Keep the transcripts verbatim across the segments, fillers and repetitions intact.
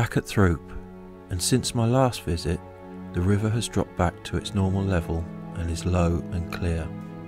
back at Throop, and since my last visit, the river has dropped back to its normal level and is low and clear.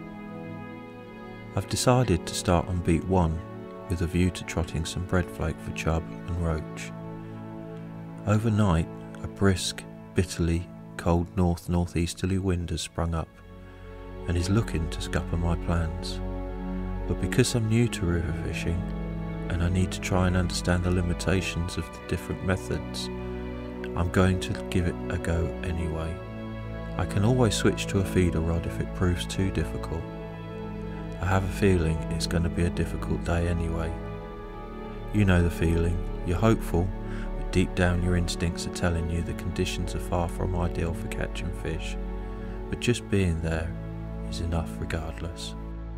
I've decided to start on beat one with a view to trotting some breadflake for chub and roach. Overnight, a brisk, bitterly cold north-northeasterly wind has sprung up and is looking to scupper my plans. But because I'm new to river fishing and I need to try and understand the limitations of the different methods, I'm going to give it a go anyway. I can always switch to a feeder rod if it proves too difficult. I have a feeling it's going to be a difficult day anyway. You know the feeling, you're hopeful, but deep down your instincts are telling you the conditions are far from ideal for catching fish, but just being there is enough regardless.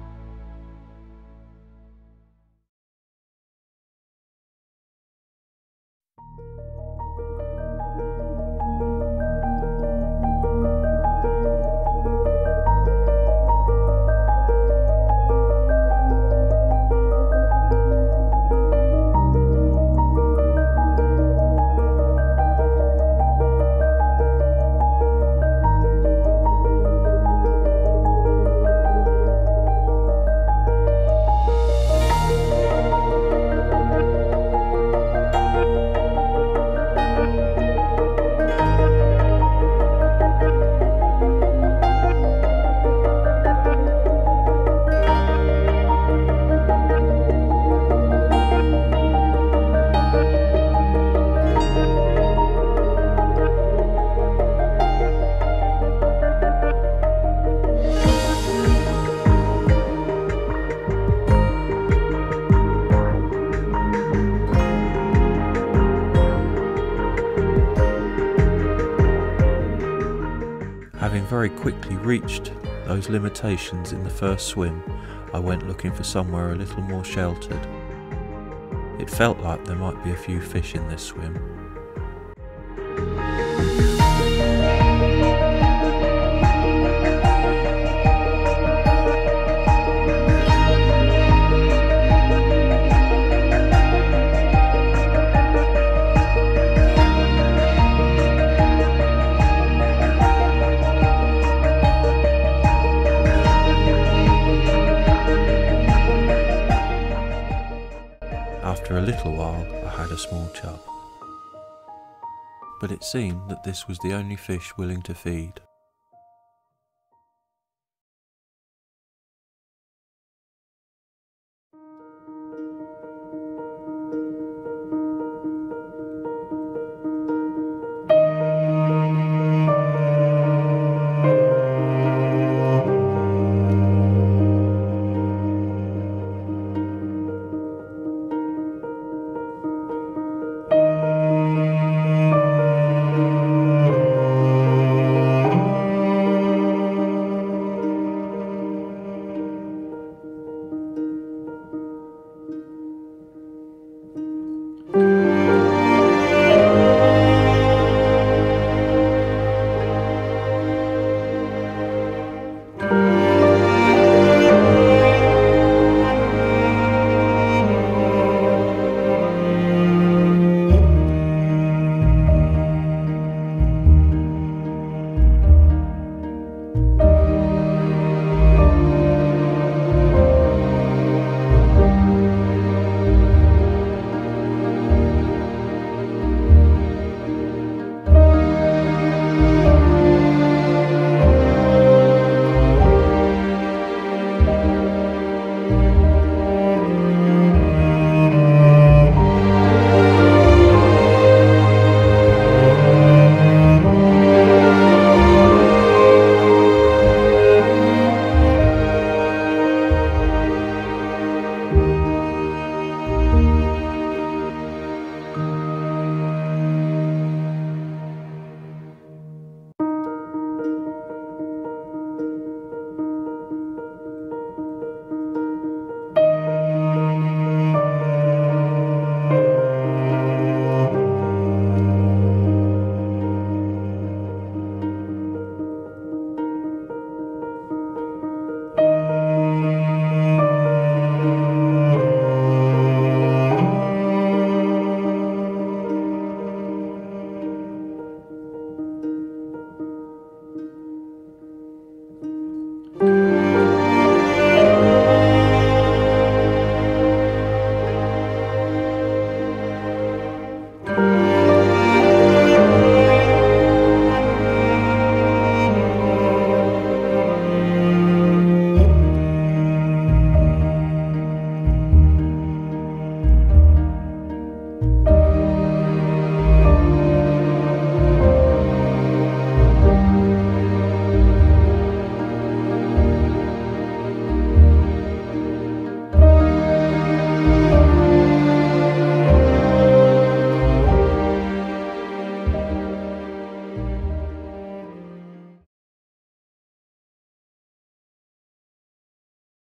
Having very quickly reached those limitations in the first swim, I went looking for somewhere a little more sheltered. It felt like there might be a few fish in this swim. After a little while, I had a small chub. But it seemed that this was the only fish willing to feed.